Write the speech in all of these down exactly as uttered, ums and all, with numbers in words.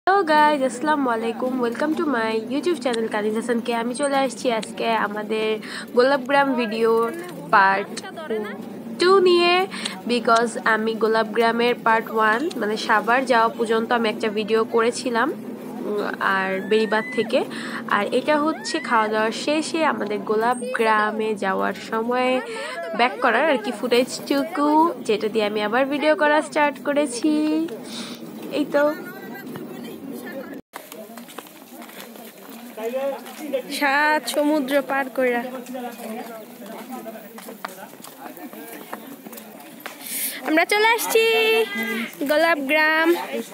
Hello guys, আসসালামু আলাইকুম। Welcome to my YouTube channel Kaniz হাসানকে। আমি চলে আসছি আজকে আমাদের গোলাপগ্রাম ভিডিও পার্ট টু নিয়ে, বিকজ আমি গোলাপগ্রামের পার্ট ওয়ান মানে সাভার যাওয়া পর্যন্ত আমি একটা ভিডিও করেছিলাম আর বেড়িবাঁধ থেকে, আর এটা হচ্ছে খাওয়া দাওয়ার শেষে আমাদের গোলাপগ্রামে যাওয়ার সময় ব্যাক করার আর কি ফুটেজটুকু, যেটা দিয়ে আমি আবার ভিডিও করা স্টার্ট করেছি। এই তো সাত সমুদ্র পার করে আমরা চলে আসছি গোলাপগ্রাম।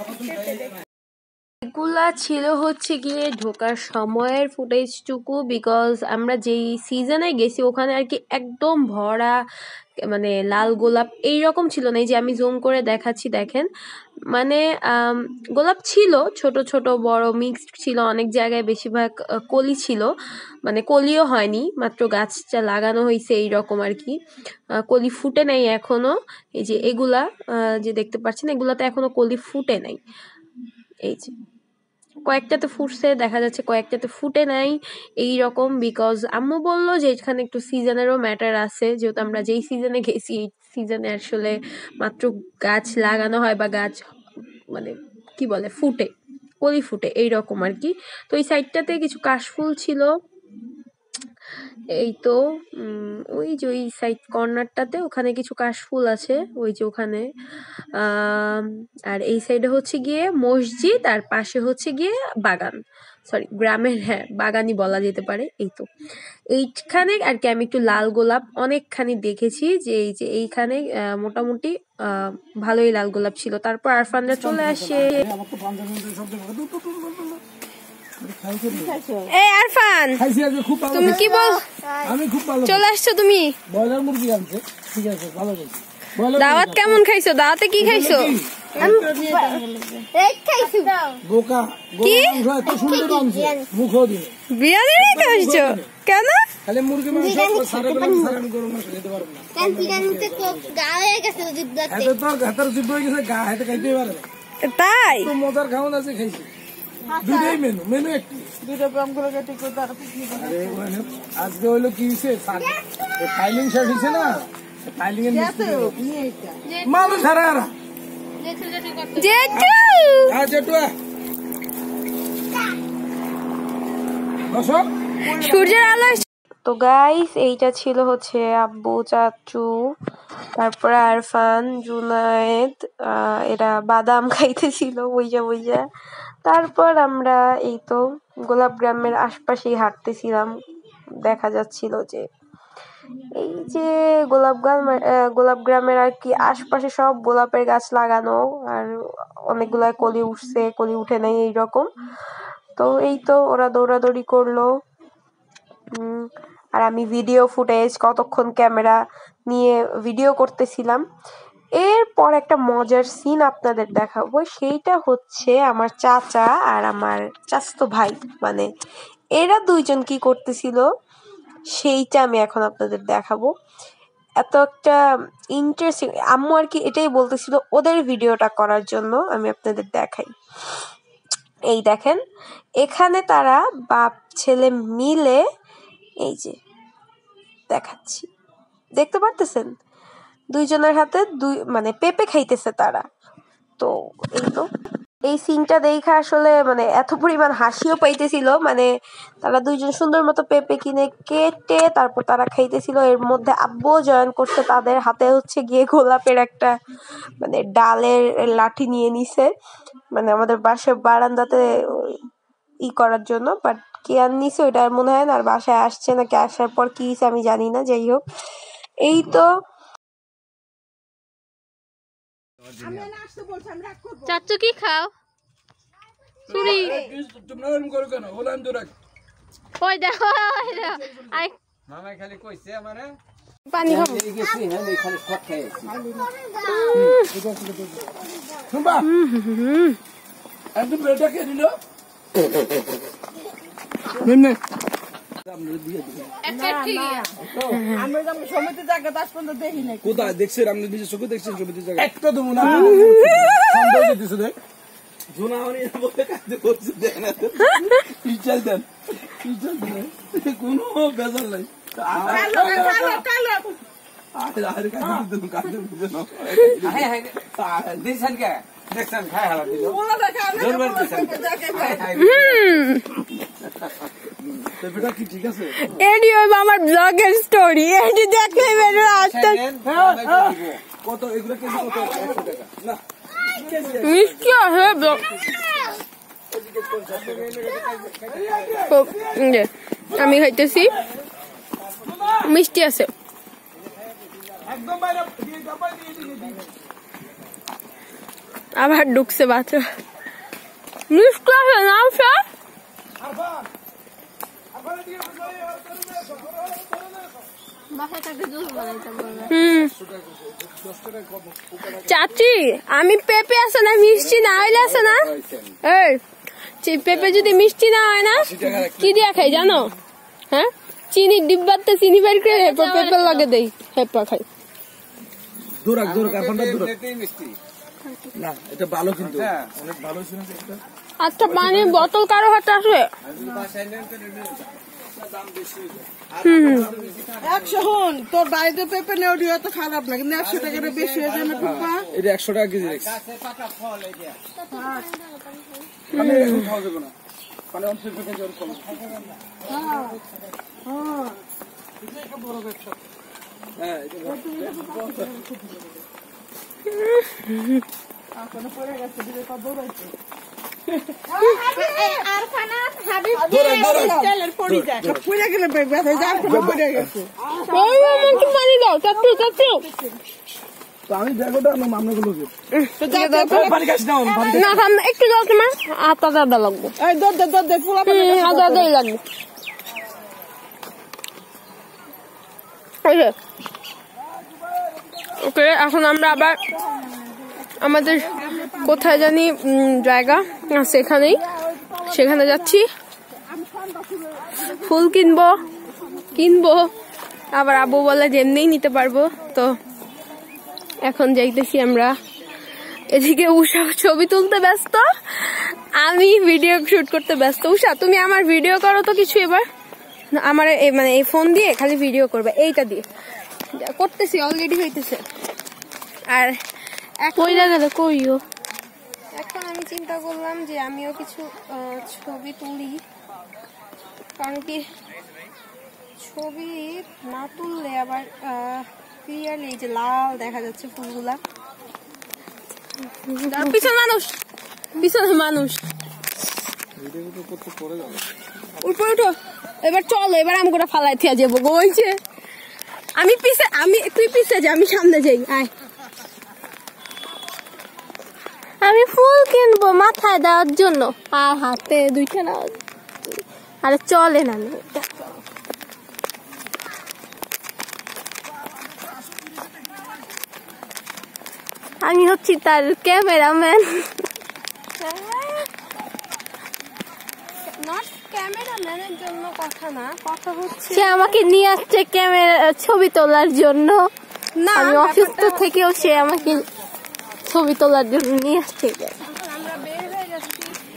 এগুলা ছিল হচ্ছে গিয়ে ঢোকার সময়ের ফুটেজটুকু, বিকজ আমরা যেই সিজনে গেছি ওখানে আর কি একদম ভরা মানে লাল গোলাপ এইরকম ছিল না। এই যে আমি জুম করে দেখাচ্ছি, দেখেন মানে গোলাপ ছিল ছোট ছোট বড় মিক্সড ছিল অনেক জায়গায়, বেশিরভাগ কলি ছিল, মানে কলিও হয়নি, মাত্র গাছটা লাগানো হয়েছে এইরকম আর কি, কলি ফুটে নাই এখনো। এই যে এগুলা যে দেখতে পাচ্ছেন এগুলাতে এখনো কলি ফুটে নাই, এই যে কয়েকটাতে ফুটছে দেখা যাচ্ছে, কয়েকটাতে ফুটে নাই এই রকম। বিকজ আম্মু বললো যে এখানে একটু সিজনেরও ম্যাটার আছে, যেহেতু আমরা যেই সিজনে গেছি এই সিজনে আসলে মাত্র গাছ লাগানো হয় বা গাছ মানে কি বলে ফুটে, কলি ফুটে এইরকম আর কি। তো এই সাইডটাতে কিছু কাশফুল ছিল, এই তো ওই যে ওই সাইড কর্নারটাতে ওখানে কিছু কাশফুল আছে, ওই যে ওখানে। আর এই সাইডে হচ্ছে গিয়ে মসজিদ, আর পাশে হচ্ছে গিয়ে বাগান, সরি গ্রামের, হ্যাঁ বাগানই বলা যেতে পারে। এই তো এইখানে আর কি আমি একটু লাল গোলাপ অনেকখানি দেখেছি, যে এই যে এইখানে মোটামুটি আহ ভালোই লাল গোলাপ ছিল। তারপর আরফানরা চলে আসে। এই আরফান, তুমি কি বল? আমি খুব ভালো। চলে আসছো তুমি? ব্রয়লার মুরগি আনছে, ঠিক আছে ভালো হয়েছে। দাওয়াত কেমন খাইছো? দাওয়াতে কি খাইছো? বোকা কি এত সুন্দর আনছে, মুখও দিবে বিরিয়ানি খাইছো কেন? খালি মুরগি মাংস সারা বেলা সারা গরম মাংস খেতে পারবো না, কারণ বিরিয়ানিতে তো গা হয়ে গেছে, জিব্বাতে এত তো গাতার জিব্বা হয়ে গেছে, গা হাতে খাইতে পারে না। তাই তো মজার খাওয়া আছে খাইছি। দুটোই মেনু মেনু একটু দুটো গ্রাম করে কেটে করতে আর আরে মানে আজকে হলো কি হইছে, ফাইলিং শেষ হইছে না, ফাইলিং এর নিয়ে এটা মাল সারা আরা জেঠু আ জেঠু বসো সূর্যের আলো। তো গাইস এইটা ছিল হচ্ছে আব্বু, চাচু, তারপরে আরফান, জুনায়েদ, এরা বাদাম খাইতেছিল বইজা বইজা। তারপর আমরা এই তো গোলাপগ্রামের আশপাশেই হাঁটতেছিলাম, দেখা যাচ্ছিল যে এই যে গোলাপগ্রাম গোলাপগ্রামের আর কি আশপাশে সব গোলাপের গাছ লাগানো, আর অনেকগুলা কলি উঠছে, কলি উঠে নাই এইরকম। তো এই তো ওরা দৌড়াদৌড়ি করলো, উম আর আমি ভিডিও ফুটেজ কতক্ষণ ক্যামেরা নিয়ে ভিডিও করতেছিলাম। এরপর একটা মজার সিন আপনাদের দেখাবো, সেইটা হচ্ছে আমার চাচা আর আমার চাচাতো ভাই, মানে এরা দুইজন কি করতেছিল সেইটা আমি এখন আপনাদের দেখাবো। এত একটা ইন্টারেস্টিং, আম্মু আর কি এটাই বলতেছিল ওদের ভিডিওটা করার জন্য, আমি আপনাদের দেখাই। এই দেখেন এখানে তারা বাপ ছেলে মিলে, এই যে দেখাচ্ছি দেখতে পারতেছেন, দুইজনের হাতে দুই মানে পেঁপে খাইতেছে তারা। তো এই তো এই সিনটা দেখে আসলে মানে এত পরিমাণ হাসিও পাইতেছিল, মানে তারা দুইজন সুন্দর মতো পেঁপে কিনে কেটে তারপর তারা খাইতেছিল। এর মধ্যে আব্বুও জয়েন করছে, তাদের হাতে হচ্ছে গিয়ে গোলাপের একটা মানে ডালের লাঠি নিয়ে নিছে, মানে আমাদের বাসার বারান্দাতে ই করার জন্য, বাট কে আর নিছে ওইটা মনে হয় না, আর বাসায় আসছে নাকি আসার পর কি হয়েছে আমি জানি না। যাই হোক এই তো চাচু কি খাও? চুরি তোমরা এরকম করো কেন? ওলান তো রাখ ওই দেখো আই মামা খালি কইছে আমারে পানি খাও এই গেছি না, এই খালি শট খাইছি শুনবা একদম বেটা কে দিল নেনে আমরা দিয়ে দিই একটা ঠিক আমরা যখন সমিতি জায়গা দশ পনেরো দেখি না, কোথায় দেখছেন আপনি নিজে চোখে দেখছেন সমিতি জায়গা একটা দেবো না সন্দেহ দিতেছ দেখ জুনাওনি বলে কাজ করছে দেন পিছাল দেন পিছাল দেন কোনো বেজাল নাই কালো কালো কালো আরে আরে কাজ দিন কাজ দিন হ্যাঁ হ্যাঁ দিছেন কে দেখছেন খাই হালা দিল ওলা দেখা জোরবার দিছেন হুম তো বেটা কি ঠিক আছে এডি ওই আমার ব্লগের স্টোরি এডি দেখলে বেটা আসতে কত এগুলো কেজি কত একশো টাকা না মিষ্টি আছে ব্লগ আমি খাইতেছি মিষ্টি আছে আবার ঢুকছে বাচ্চা মিষ্টি আছে নাম স্যার চাচি আমি পেঁপে আছে না মিষ্টি না হইলে আছে না এই পেঁপে যদি মিষ্টি না হয় না কি দিয়া খাই জানো হ্যাঁ চিনি ডিব্বাতে চিনি বের করে এরপর পেঁপে লাগে দেই হেপা খাই দূরাক দূরাক কারখানটা দূরাক মিষ্টি না এটা ভালো কিন্তু অনেক ভালো ছিল এটা আচ্ছা পানি বোতল কারো হাতে আছে একশো হন তোর বাড়িতে পেঁপে নেওয়া দিয়ে তো খারাপ না কিন্তু একশো টাকা বেশি হয়ে যায় না পেঁপা এটা একশো টাকা কেজি রেখেছি আমি এখন খাওয়া যাবে না মানে অন্তত পেঁপে জোর কম বড় ব্যবসা হ্যাঁ এটা এখনো পড়ে গেছে দিলে কত দৌড়াইছে আর খানা হাবিব তেলের পড়ি যায় পড়ে গেলে ব্যথা যায় আর পড়ে গেছে ওই আমাকে পানি দাও চাচু চাচু তো আমি ব্যাগটা না মামলাগুলো তো দাও পানি খাস না না খাম একটু দাও তোমার আটা দাদা লাগবে এই দর দর দর দে ফুলা পানি আটা দাই লাগবে ওকে এখন আমরা আবার আমাদের কোথায় জানি জায়গা সেখানেই সেখানে যাচ্ছি ফুল কিনবো কিনবো আবার আবু বলে যেমনিই নিতে পারবো তো এখন যাইতেছি আমরা এদিকে উষা ছবি তুলতে ব্যস্ত আমি ভিডিও শুট করতে ব্যস্ত উষা তুমি আমার ভিডিও করো তো কিছু এবার আমার মানে এই ফোন দিয়ে খালি ভিডিও করবে এইটা দিয়ে করতেছি অলরেডি হইতেছে আর কইরা গেল কইও এখন আমি চিন্তা করলাম যে আমিও কিছু ছবি তুলি কারণ কি ছবি না তুললে আবার ক্লিয়ারলি যে লাল দেখা যাচ্ছে ফুলগুলা পিছনে মানুষ পিছনে মানুষ উপরে উঠো এবার চলো এবার আমি করে ফালাই থিয়া যাবো গইছে আমি পিছে আমি তুই পিছে যা আমি সামনে যাই আয় আমি ফুল কিনবো মাথায় দেওয়ার জন্য আর হাতে দুইটা না আরে চলে না আমি হচ্ছি তার ক্যামেরাম্যান ক্যামেরাম্যানের জন্য কথা না কথা হচ্ছে সে আমাকে নিয়ে আসছে ক্যামেরা ছবি তোলার জন্য না আমি অসুস্থ থেকেও সে আমাকে ছবি তোলার জন্য নিয়ে আসছে আমরা বের হয়ে যাচ্ছি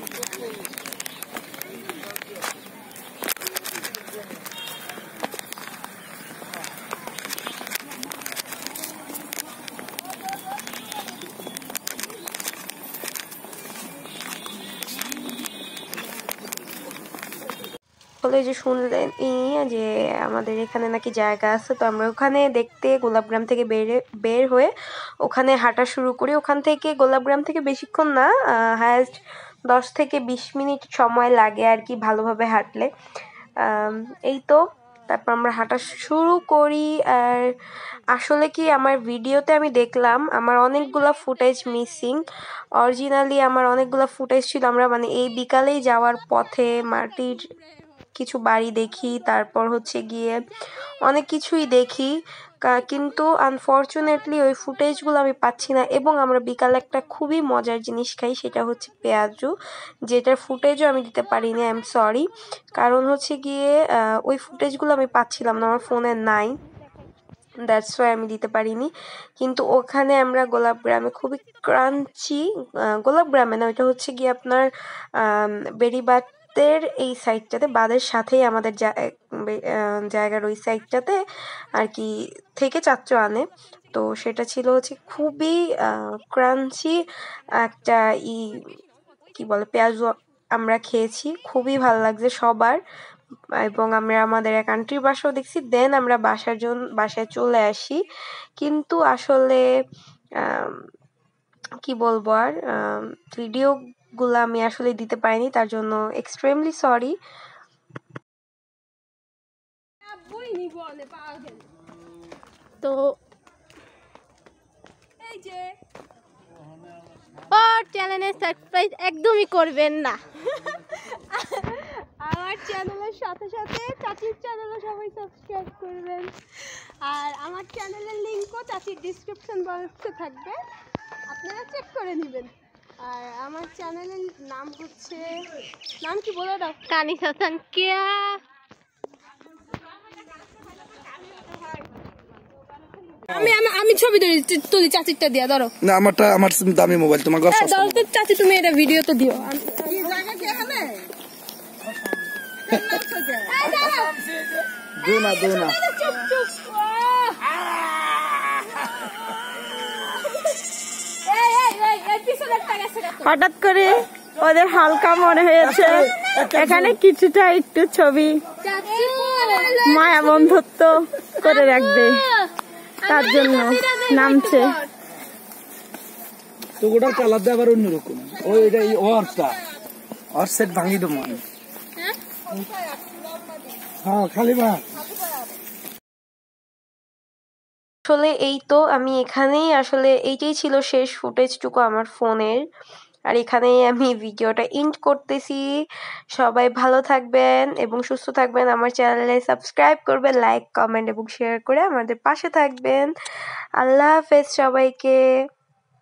বলে যে শুনলেন যে আমাদের এখানে নাকি জায়গা আছে তো আমরা ওখানে দেখতে গোলাপগ্রাম থেকে বের বের হয়ে ওখানে হাঁটা শুরু করি ওখান থেকে গোলাপগ্রাম থেকে বেশিক্ষণ না হায়েস্ট দশ থেকে বিশ মিনিট সময় লাগে আর কি ভালোভাবে হাঁটলে এই তো তারপর আমরা হাঁটা শুরু করি আর আসলে কি আমার ভিডিওতে আমি দেখলাম আমার অনেকগুলা ফুটেজ মিসিং অরিজিনালি আমার অনেকগুলা ফুটেজ ছিল আমরা মানে এই বিকালেই যাওয়ার পথে মাটির কিছু বাড়ি দেখি তারপর হচ্ছে গিয়ে অনেক কিছুই দেখি কিন্তু আনফরচুনেটলি ওই ফুটেজগুলো আমি পাচ্ছি না এবং আমরা বিকালে একটা খুবই মজার জিনিস খাই সেটা হচ্ছে পেঁয়াজু যেটার ফুটেজও আমি দিতে পারিনি আই এম সরি কারণ হচ্ছে গিয়ে ওই ফুটেজগুলো আমি পাচ্ছিলাম না আমার ফোনে নাই দ্যাটস ওয়াই আমি দিতে পারিনি। কিন্তু ওখানে আমরা গোলাপ গ্রামে খুবই ক্রাঞ্চি, গোলাপ গ্রামে না, ওইটা হচ্ছে গিয়ে আপনার বেড়িবাঁধের এই সাইডটাতে, বাঁধের সাথেই আমাদের জায়গার ওই সাইডটাতে আর কি থেকে চাচ্চু আনে। তো সেটা ছিল হচ্ছে খুবই ক্রাঞ্চি একটা ই কি বলে পেঁয়াজু আমরা খেয়েছি, খুবই ভালো লাগছে সবার। এবং আমরা আমাদের এক আন্টির বাসাও দেখছি। দেন আমরা বাসার জন্য বাসায় চলে আসি। কিন্তু আসলে কি বলবো আর ভিডিওগুলো আমি আসলে দিতে পারিনি, তার জন্য এক্সট্রিমলি সরি। তো এই যে ওর চ্যানেলে সাবস্ক্রাইব একদমই করবেন না। আমার চ্যানেলের সাথে সাথে চাচির চ্যানেলও সবাই সাবস্ক্রাইব করবেন। আর আমার চ্যানেলের লিঙ্কও চাচির ডিসক্রিপশন বক্সে থাকবে, আপনারা চেক করে নেবেন। আর আমার চ্যানেলের নাম হচ্ছে, নাম কি বলে দাও? কানিসা সানকিয়া। আমি আমি ছবি ধরি তুলি, চাচিরটা দিয়া ধরো না, আমারটা আমার দামি মোবাইল, তোমার ঘর ধরো তো চাচি, তুমি এটা ভিডিও তো দিও। দো না দো না হঠাৎ করে ওদের হালকা মনে হয়েছে এখানে কিছুটা একটু ছবি মায়া বন্ধুত্ব করে রাখবে, তার জন্য নামছে। তো ওটার কালার দিয়ে আবার অন্যরকম, ওই এটা ওরটা ওর সেট ভাঙি দেবো আমি। হ্যাঁ খালি মা আসলে এই তো আমি এখানেই আসলে এইটাই ছিল শেষ ফুটেজটুকু আমার ফোনের। আর এখানেই আমি ভিডিওটা এন্ড করতেছি। সবাই ভালো থাকবেন এবং সুস্থ থাকবেন। আমার চ্যানেলে সাবস্ক্রাইব করবেন, লাইক কমেন্ট এবং শেয়ার করে আমাদের পাশে থাকবেন। আল্লাহ হাফেজ সবাইকে।